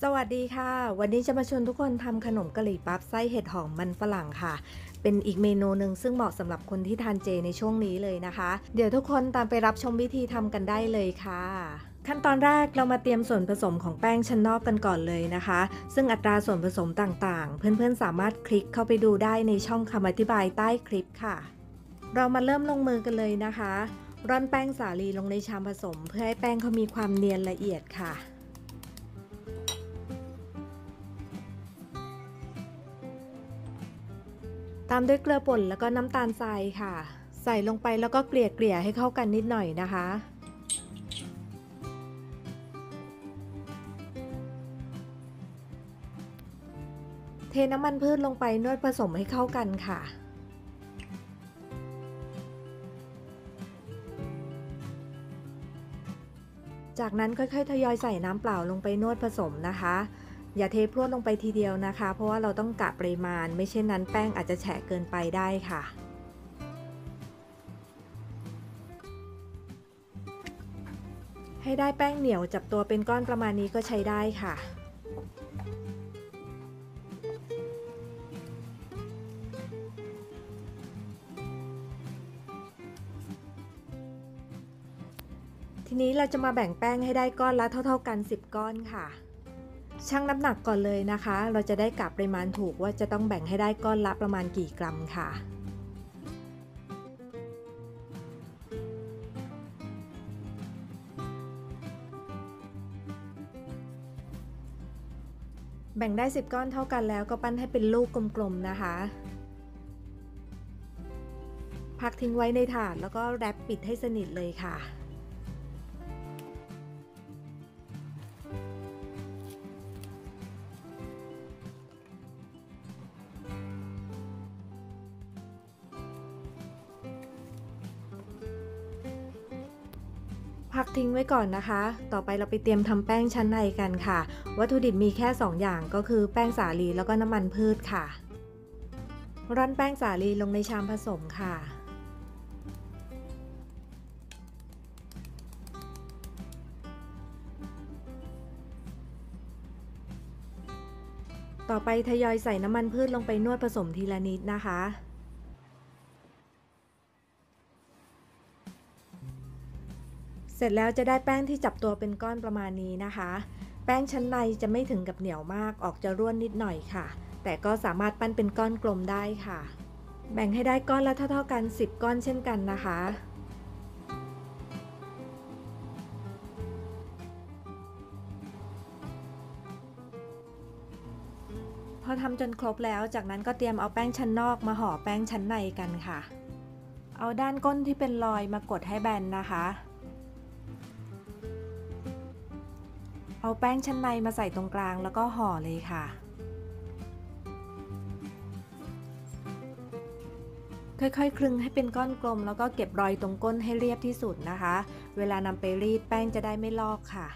สวัสดีค่ะวันนี้จะมาชวนทุกคนทำขนมกะหรี่ปั๊บไส้เห็ดหอมมันฝรั่งค่ะเป็นอีกเมนูหนึ่งซึ่งเหมาะสำหรับคนที่ทานเจในช่วงนี้เลยนะคะเดี๋ยวทุกคนตามไปรับชมวิธีทำกันได้เลยค่ะขั้นตอนแรกเรามาเตรียมส่วนผสมของแป้งชั้นนอกกันก่อนเลยนะคะซึ่งอัตราส่วนผสมต่างๆเพื่อนๆสามารถคลิกเข้าไปดูได้ในช่องคำอธิบายใต้คลิปค่ะเรามาเริ่มลงมือกันเลยนะคะร่อนแป้งสาลีลงในชามผสมเพื่อให้แป้งเขามีความเนียนละเอียดค่ะตามด้วยเกลือป่นแล้วก็น้ำตาลทรายค่ะใส่ลงไปแล้วก็เกลี่ยให้เข้ากันนิดหน่อยนะคะเทน้ำมันพืชลงไปนวดผสมให้เข้ากันค่ะจากนั้นค่อยๆทยอยใส่น้ำเปล่าลงไปนวดผสมนะคะอย่าเทพรวดลงไปทีเดียวนะคะเพราะว่าเราต้องกะปริมาณไม่เช่นนั้นแป้งอาจจะแฉะเกินไปได้ค่ะให้ได้แป้งเหนียวจับตัวเป็นก้อนประมาณนี้ก็ใช้ได้ค่ะทีนี้เราจะมาแบ่งแป้งให้ได้ก้อนละเท่าๆกัน10ก้อนค่ะชั่งน้ำหนักก่อนเลยนะคะเราจะได้กะปริมาณถูกว่าจะต้องแบ่งให้ได้ก้อนละประมาณกี่กรัมค่ะแบ่งได้10ก้อนเท่ากันแล้วก็ปั้นให้เป็นลูกกลมๆนะคะพักทิ้งไว้ในถาดแล้วก็แรปปิดให้สนิทเลยค่ะพักทิ้งไว้ก่อนนะคะต่อไปเราไปเตรียมทำแป้งชั้นในกันค่ะวัตถุดิบมีแค่2อย่างก็คือแป้งสาลีแล้วก็น้ำมันพืชค่ะร่อนแป้งสาลีลงในชามผสมค่ะต่อไปทยอยใส่น้ำมันพืชลงไปนวดผสมทีละนิดนะคะเสร็จแล้วจะได้แป้งที่จับตัวเป็นก้อนประมาณนี้นะคะแป้งชั้นในจะไม่ถึงกับเหนียวมากออกจะร่วนนิดหน่อยค่ะแต่ก็สามารถปั้นเป็นก้อนกลมได้ค่ะแบ่งให้ได้ก้อนละเท่าๆกัน10ก้อนเช่นกันนะคะพอทำจนครบแล้วจากนั้นก็เตรียมเอาแป้งชั้นนอกมาห่อแป้งชั้นในกันค่ะเอาด้านก้นที่เป็นรอยมากดให้แบนนะคะเอาแป้งชั้นในมาใส่ตรงกลางแล้วก็ห่อเลยค่ะค่อยๆคลึงให้เป็นก้อนกลมแล้วก็เก็บรอยตรงก้นให้เรียบที่สุดนะคะเวลานำไปรีดแป้งจะได้ไม่ลอกค่ะ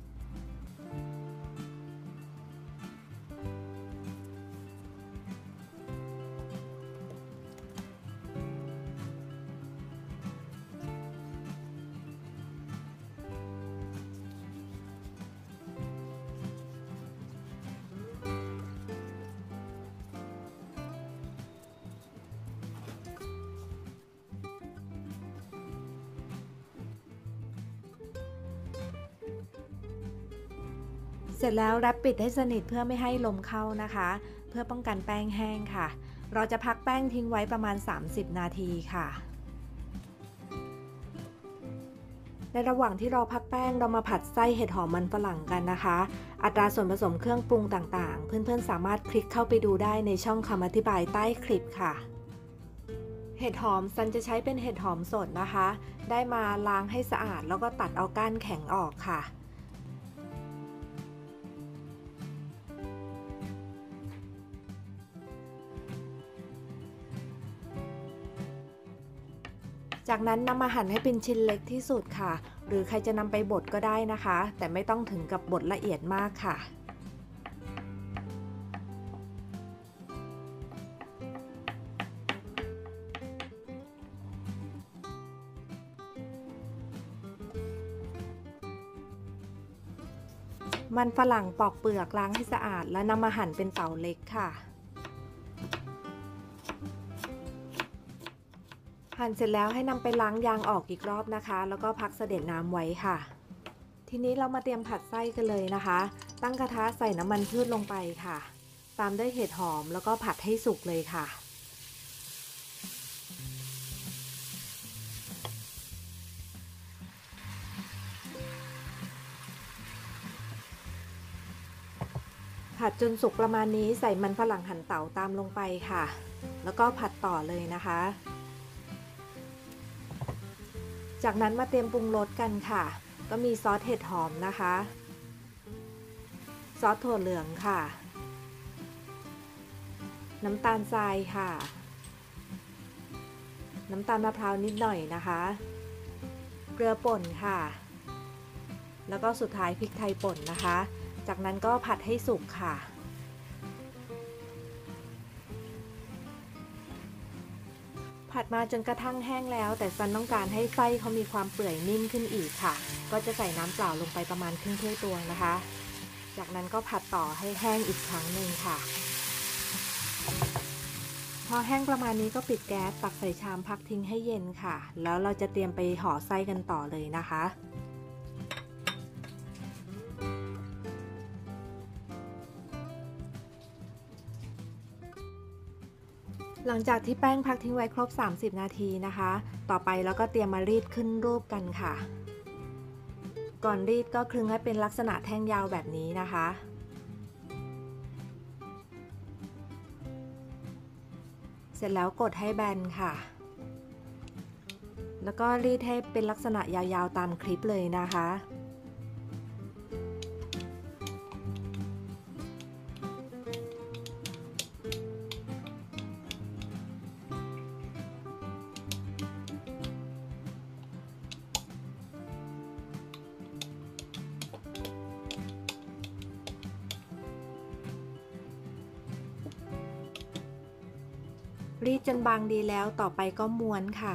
เสร็จแล้วแรปปิดให้สนิทเพื่อไม่ให้ลมเข้านะคะเพื่อป้องกันแป้งแห้งค่ะเราจะพักแป้งทิ้งไว้ประมาณ30นาทีค่ะในระหว่างที่รอพักแป้งเรามาผัดไส้เห็ดหอมมันฝรั่งกันนะคะอัตราส่วนผสมเครื่องปรุงต่างๆเพื่อนๆสามารถคลิกเข้าไปดูได้ในช่องคำอธิบายใต้คลิปค่ะเห็ดหอมซันจะใช้เป็นเห็ดหอมสดนะคะได้มาล้างให้สะอาดแล้วก็ตัดเอาก้านแข็งออกค่ะ จากนั้นนำมาหั่นให้เป็นชิ้นเล็กที่สุดค่ะหรือใครจะนำไปบดก็ได้นะคะแต่ไม่ต้องถึงกับบดละเอียดมากค่ะ จมันฝรั่งปอกเปลือกล้างให้สะอาดแล้วนำมาหั่นเป็นเต๋าเล็กค่ะหั่นเสร็จแล้วให้นำไปล้างยางออกอีกรอบนะคะแล้วก็พักเสด็จน้ำไว้ค่ะทีนี้เรามาเตรียมผัดไส้กันเลยนะคะตั้งกระทะใส่น้ำมันพืชลงไปค่ะตามด้วยเห็ดหอมแล้วก็ผัดให้สุกเลยค่ะผัดจนสุกประมาณนี้ใส่มันฝรั่งหั่นเต๋าตามลงไปค่ะแล้วก็ผัดต่อเลยนะคะจากนั้นมาเตรียมปรุงรสกันค่ะก็มีซอสเห็ดหอมนะคะซอสถั่วเหลืองค่ะน้ำตาลทรายค่ะน้ำตาลมะพร้าวนิดหน่อยนะคะเกลือป่นค่ะแล้วก็สุดท้ายพริกไทยป่นนะคะจากนั้นก็ผัดให้สุกค่ะผัดมาจนกระทั่งแห้งแล้วแต่ซันต้องการให้ไส้เขามีความเปื่อยนิ่มขึ้นอีกค่ะก็จะใส่น้ำเปล่าลงไปประมาณครึ่งถ้วยตวงนะคะจากนั้นก็ผัดต่อให้แห้งอีกครั้งหนึ่งค่ะพอแห้งประมาณนี้ก็ปิดแก๊สตักใส่ชามพักทิ้งให้เย็นค่ะแล้วเราจะเตรียมไปห่อไส้กันต่อเลยนะคะหลังจากที่แป้งพักทิ้งไว้ครบ30นาทีนะคะต่อไปเราก็เตรียมมารีดขึ้นรูปกันค่ะก่อนรีดก็คลึงให้เป็นลักษณะแท่งยาวแบบนี้นะคะเสร็จแล้วกดให้แบนค่ะแล้วก็รีดให้เป็นลักษณะยาวๆตามคลิปเลยนะคะรีดจนบางดีแล้วต่อไปก็ม้วนค่ะ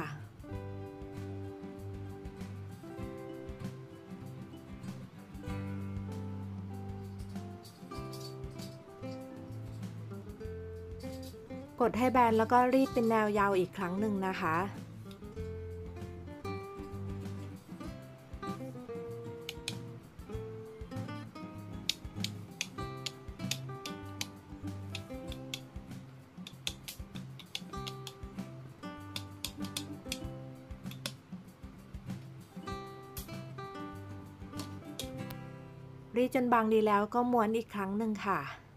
กดให้แบนแล้วก็รีดเป็นแนวยาวอีกครั้งหนึ่งนะคะรีดจนบางดีแล้วก็ม้วนอีกครั้งหนึ่งค่ะ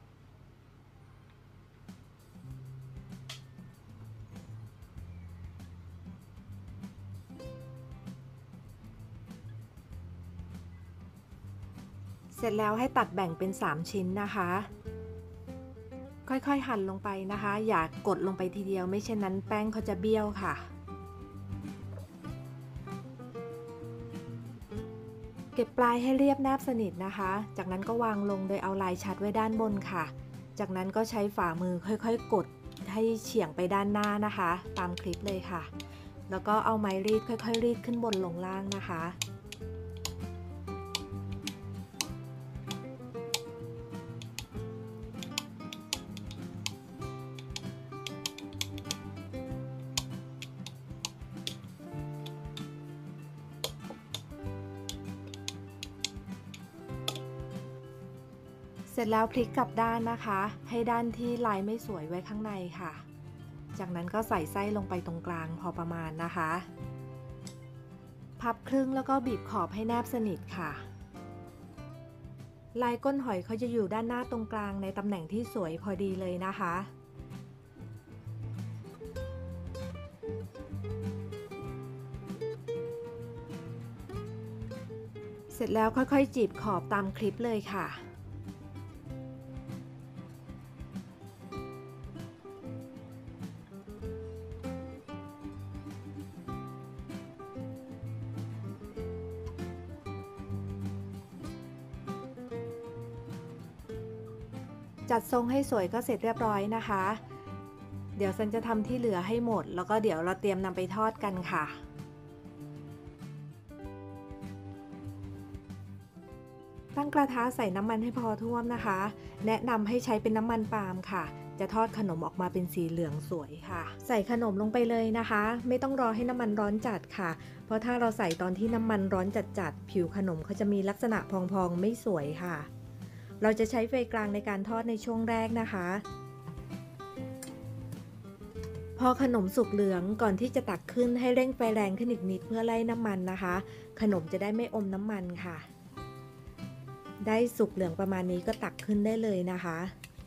เสร็จแล้วให้ตัดแบ่งเป็น3ชิ้นนะคะค่อยๆหั่นลงไปนะคะอย่ากดลงไปทีเดียวไม่เช่นนั้นแป้งเขาจะเบี้ยวค่ะเก็บปลายให้เรียบแนบสนิทนะคะจากนั้นก็วางลงโดยเอาลายชัดไว้ด้านบนค่ะจากนั้นก็ใช้ฝ่ามือค่อยๆกดให้เฉียงไปด้านหน้านะคะตามคลิปเลยค่ะแล้วก็เอาไม้รีดค่อยๆรีดขึ้นบนลงล่างนะคะเสร็จแล้วพลิกกลับด้านนะคะให้ด้านที่ลายไม่สวยไว้ข้างในค่ะจากนั้นก็ใส่ไส้ลงไปตรงกลางพอประมาณนะคะพับครึ่งแล้วก็บีบขอบให้แนบสนิทค่ะลายก้นหอยเขาจะอยู่ด้านหน้าตรงกลางในตำแหน่งที่สวยพอดีเลยนะคะเสร็จแล้วค่อยๆจีบขอบตามคลิปเลยค่ะจัดทรงให้สวยก็เสร็จเรียบร้อยนะคะเดี๋ยวซันจะทำที่เหลือให้หมดแล้วก็เดี๋ยวเราเตรียมนำไปทอดกันค่ะตั้งกระทะใส่น้ำมันให้พอท่วมนะคะ แนะนำให้ใช้เป็นน้ำมันปาล์มค่ะ จะทอดขนมออกมาเป็นสีเหลืองสวยค่ะ ใส่ขนมลงไปเลยนะคะ ไม่ต้องรอให้น้ำมันร้อนจัดค่ะ เพราะถ้าเราใส่ตอนที่น้ำมันร้อนจัดๆผิวขนมเขาจะมีลักษณะพองๆไม่สวยค่ะ เราจะใช้ไฟกลางในการทอดในช่วงแรกนะคะพอขนมสุกเหลืองก่อนที่จะตักขึ้นให้เร่งไฟแรงขึ้นอีกนิดเพื่อไล่น้ำมันนะคะขนมจะได้ไม่อมน้ำมันค่ะได้สุกเหลืองประมาณนี้ก็ตักขึ้นได้เลยนะคะ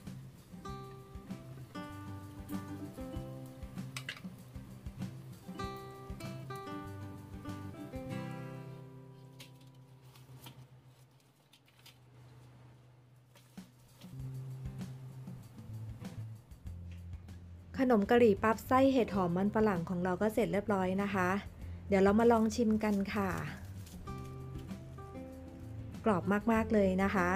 ขนมกะหรี่ปั๊บไส้เห็ดหอมมันฝรั่งของเราก็เสร็จเรียบร้อยนะคะเดี๋ยวเรามาลองชิมกันค่ะกรอบมากๆเลยนะคะ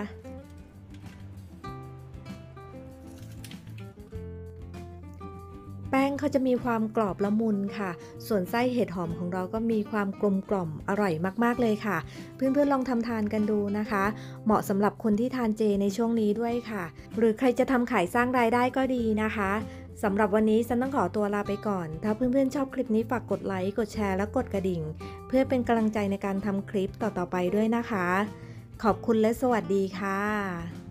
แป้งเขาจะมีความกรอบละมุนค่ะส่วนไส้เห็ดหอมของเราก็มีความกลมกล่อมอร่อยมากๆเลยค่ะเพื่อนๆลองทำทานกันดูนะคะเหมาะสำหรับคนที่ทานเจในช่วงนี้ด้วยค่ะหรือใครจะทำขายสร้างรายได้ก็ดีนะคะสำหรับวันนี้ฉันต้องขอตัวลาไปก่อนถ้าเพื่อนๆชอบคลิปนี้ฝากกดไลค์กดแชร์และกดกระดิ่งเพื่อเป็นกำลังใจในการทำคลิปต่อๆไปด้วยนะคะขอบคุณและสวัสดีค่ะ